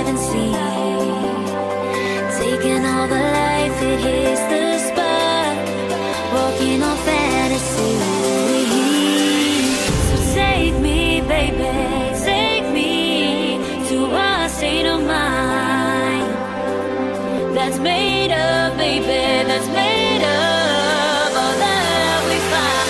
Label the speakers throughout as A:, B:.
A: haven't seen. Taking all the life, it hits the spot. Walking on fantasy. So take me, baby, take me to a state of mind that's made of, baby, that's made of all that we find.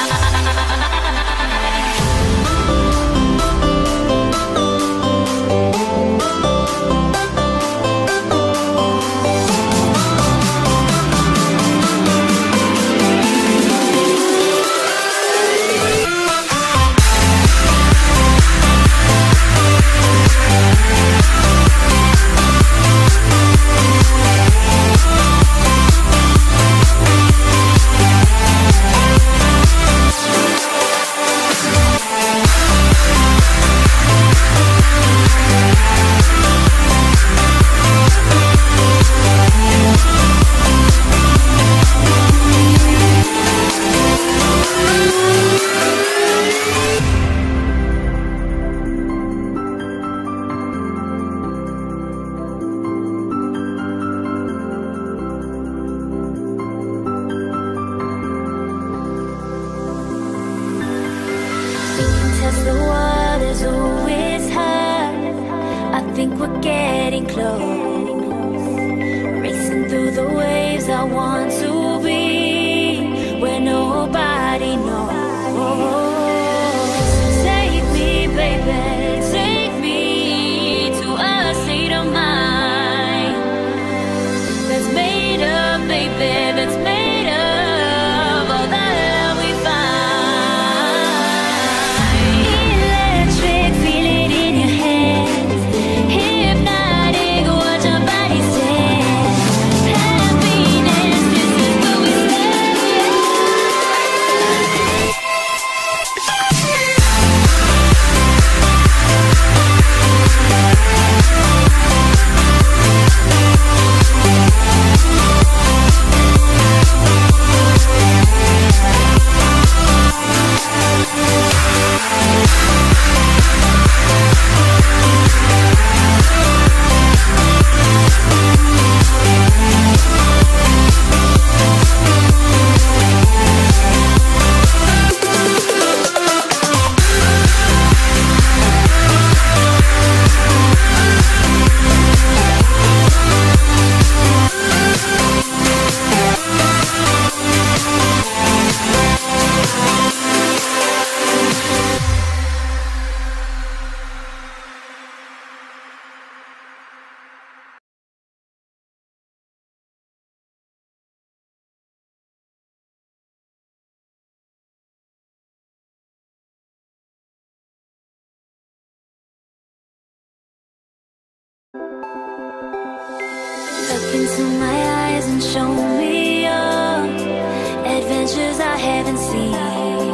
A: Look into my eyes and show me your adventures I haven't seen.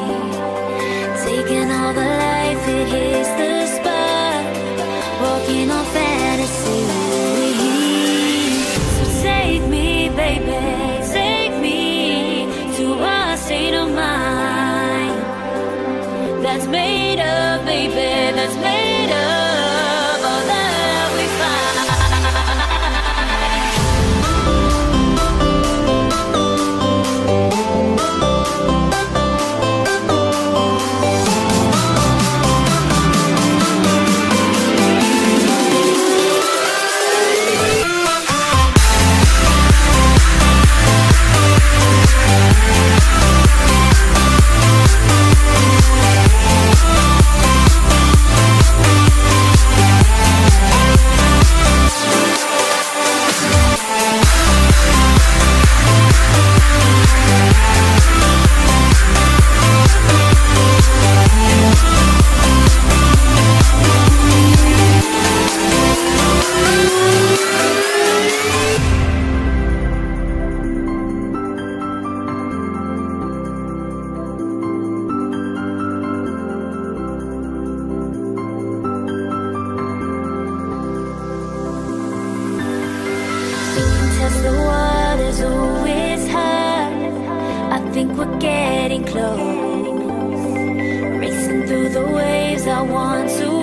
A: Taking all the life, it hits the spot. Walking on fantasy. So take me, baby, take me to a state of mind that's made of, baby, that's made of all that we find. think we're getting close. Racing through the waves, I want to